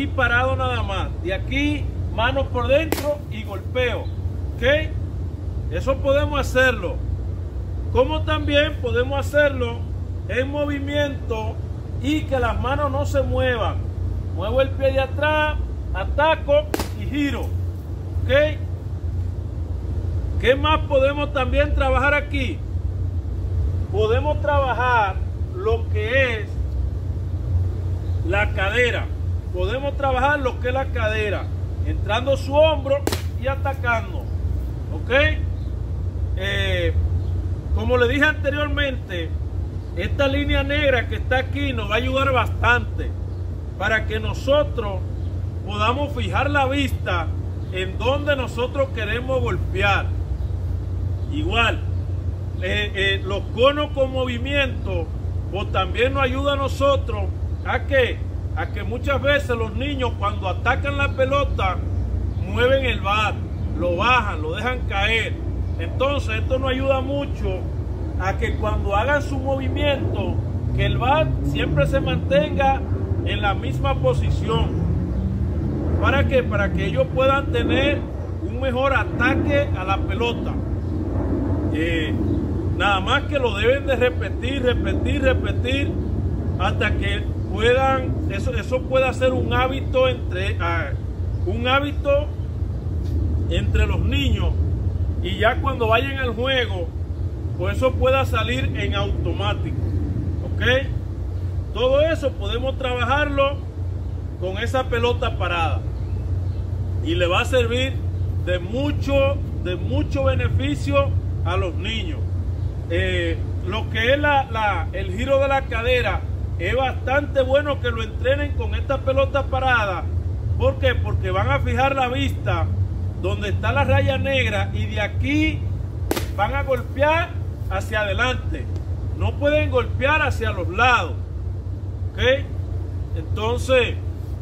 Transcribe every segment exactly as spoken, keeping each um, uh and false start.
aquí parado nada más. De aquí, manos por dentro y golpeo. ¿Ok? Eso podemos hacerlo. Como también podemos hacerlo en movimiento y que las manos no se muevan. Muevo el pie de atrás, ataco y giro. ¿Ok? ¿Qué más podemos también trabajar aquí? Podemos trabajar lo que es la cadera. Podemos trabajar lo que es la cadera, entrando su hombro y atacando. ¿Ok? Eh, como le dije anteriormente, esta línea negra que está aquí nos va a ayudar bastante para que nosotros podamos fijar la vista en donde nosotros queremos golpear. Igual, eh, eh, los conos con movimiento pues también nos ayuda a nosotros a que, a que muchas veces los niños cuando atacan la pelota mueven el bat, lo bajan, lo dejan caer. Entonces esto nos ayuda mucho a que cuando hagan su movimiento, que el bat siempre se mantenga en la misma posición. ¿Para qué? Para que ellos puedan tener un mejor ataque a la pelota. Eh, nada más que lo deben de repetir, repetir, repetir hasta que puedan, eso, eso pueda ser un hábito entre uh, un hábito entre los niños, y ya cuando vayan al juego pues eso pueda salir en automático. ¿Ok? Todo eso podemos trabajarlo con esa pelota parada y le va a servir de mucho, de mucho beneficio a los niños. Eh, lo que es la, la, el giro de la cadera es bastante bueno que lo entrenen con esta pelota parada. ¿Por qué? Porque van a fijar la vista donde está la raya negra y de aquí van a golpear hacia adelante. No pueden golpear hacia los lados. ¿Ok? Entonces,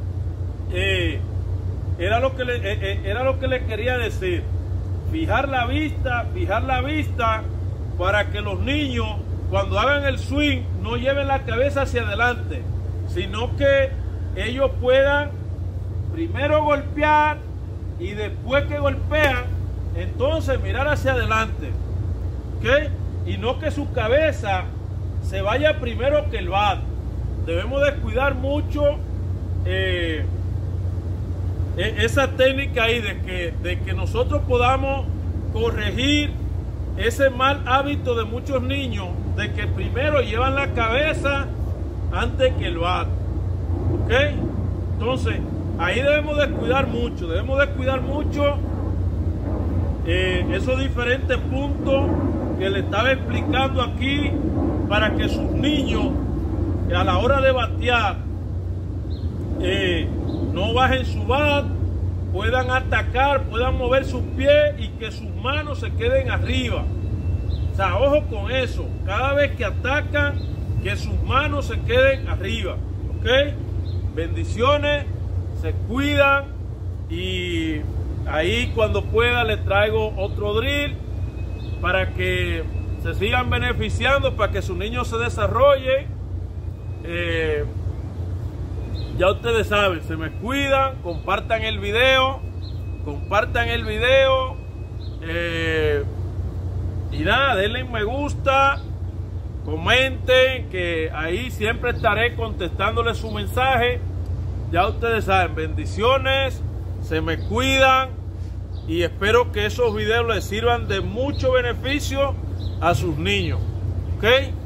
eh, era lo que le, eh, era lo que le quería decir. Fijar la vista, fijar la vista para que los niños cuando hagan el swing no lleven la cabeza hacia adelante, sino que ellos puedan primero golpear y después que golpean, entonces mirar hacia adelante. ¿Ok? Y no que su cabeza se vaya primero que el bat. Debemos de cuidar mucho eh, esa técnica ahí de que, de que nosotros podamos corregir ese mal hábito de muchos niños de que primero llevan la cabeza antes que el bat. ¿Ok? Entonces ahí debemos de cuidar mucho, debemos de cuidar mucho eh, esos diferentes puntos que le estaba explicando aquí para que sus niños a la hora de batear eh, no bajen su bat, puedan atacar, puedan mover sus pies y que sus manos se queden arriba. O sea, ojo con eso, cada vez que atacan, que sus manos se queden arriba. ¿Ok? Bendiciones, se cuidan y ahí cuando pueda les traigo otro drill para que se sigan beneficiando, para que sus niños se desarrollen. Eh, ya ustedes saben, se me cuidan, compartan el video, compartan el video eh, y nada, denle me gusta, comenten, que ahí siempre estaré contestándoles su mensaje. Ya ustedes saben, bendiciones, se me cuidan y espero que esos videos les sirvan de mucho beneficio a sus niños. ¿Ok?